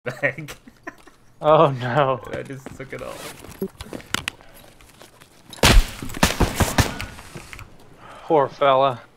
bag. Oh no. And I just took it all. Poor fella.